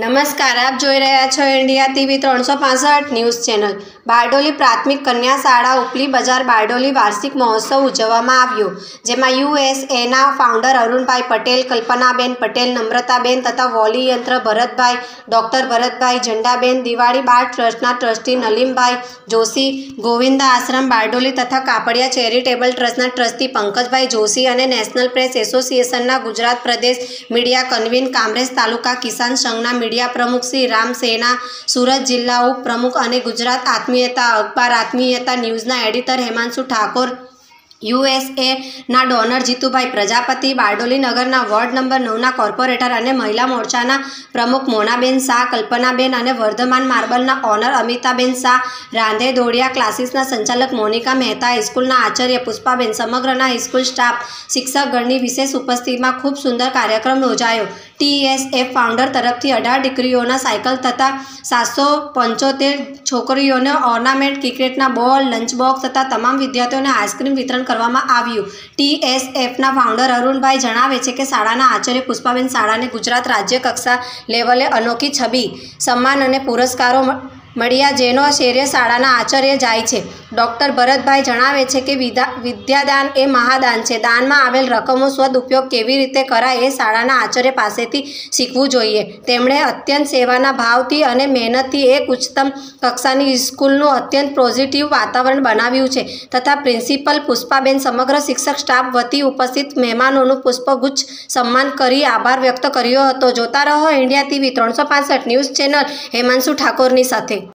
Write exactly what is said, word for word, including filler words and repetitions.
નમસ્કાર, આપ જોઈ રહ્યા છો ઇન્ડિયા ટીવી ત્રણસો પાસઠ ન્યૂઝ ચેનલ। બારડોલી પ્રાથમિક કન્યા શાળા ઉપલી બજાર બારડોલી વાર્ષિક મહોત્સવ ઉજવવામાં આવ્યો, જેમાં યુએસએના ફાઉન્ડર અરુણભાઈ પટેલ, કલ્પનાબેન પટેલ, નમ્રતાબેન તથા વોલી યંત્ર ભરતભાઈ, ડોક્ટર ભરતભાઈ, ઝંડાબેન, દિવાળી બાળ ટ્રસ્ટના ટ્રસ્ટી નલીમભાઈ જોશી, ગોવિંદા આશ્રમ બારડોલી તથા કાપડિયા ચેરિટેબલ ટ્રસ્ટના ટ્રસ્ટી પંકજભાઈ જોશી અને નેશનલ પ્રેસ એસોસિએશનના ગુજરાત પ્રદેશ મીડિયા કન્વીન, કામરેજ તાલુકા કિસાન સંઘના મીડિયા પ્રમુખ શ્રી રામ સેના, સુરત જિલ્લા ઉપપ્રમુખ અને ગુજરાત આત્મીયતા અખબાર આત્મીયતા ન્યૂઝના એડિટર હેમાંશુ ઠાકોર, યુએસએના ડોનર જીતુભાઈ પ્રજાપતિ, બારડોલી નગરના વોર્ડ નંબર નવના કોર્પોરેટર અને મહિલા મોરચાના પ્રમુખ મોનાબેન શાહ, કલ્પનાબેન અને વર્ધમાન માર્બલના ઓનર અમિતાબેન શાહ, રાંધે દોડિયા ક્લાસીસના સંચાલક મોનિકા મહેતા, હાઈસ્કૂલના આચાર્ય પુષ્પાબેન, સમગ્રના હાઈસ્કૂલ સ્ટાફ, શિક્ષકગણની વિશેષ ઉપસ્થિતિમાં ખૂબ સુંદર કાર્યક્રમ યોજાયો। ટીએસએફ ફાઉન્ડર તરફથી અઢાર દીકરીઓના સાયકલ તથા સાતસો પંચોતેર છોકરીઓને ઓર્નામેન્ટ, ક્રિકેટના બોલ, લંચ બોક્સ તથા તમામ વિદ્યાર્થીઓને આઈસ્ક્રીમ વિતરણ કરવામાં આવ્યું। ટીએસએફના ફાઉન્ડર અરુણભાઈ જણાવે છે કે શાળાના આચાર્ય પુષ્પાબેન શાળાને ગુજરાત રાજ્ય કક્ષા લેવલે અનોખી છબી, સન્માન અને પુરસ્કારો મળ્યા, જેનો શ્રેય શાળાના આચાર્ય જાય છે। ડોક્ટર ભરતભાઈ જણાવે છે કે વિદ્યાદાન એ મહાદાન છે। દાનમાં આવેલ રકમો સદુપયોગ કેવી રીતે કરાય એ શાળાના આચાર્ય પાસેથી શીખવું જોઈએ। તેમણે અત્યંત સેવાના ભાવથી અને મહેનતથી એક ઉચ્ચતમ કક્ષાની સ્કૂલનું અત્યંત પોઝિટિવ વાતાવરણ બનાવ્યું છે તથા પ્રિન્સિપલ પુષ્પાબેન સમગ્ર શિક્ષક સ્ટાફ વતી ઉપસ્થિત મહેમાનોનું પુષ્પગુચ્છ સન્માન કરી આભાર વ્યક્ત કર્યો હતો। જોતા રહો ઇન્ડિયા ટીવી ત્રણસો પાસઠ ન્યૂઝ ચેનલ હેમાંશુ ઠાકોરની સાથે।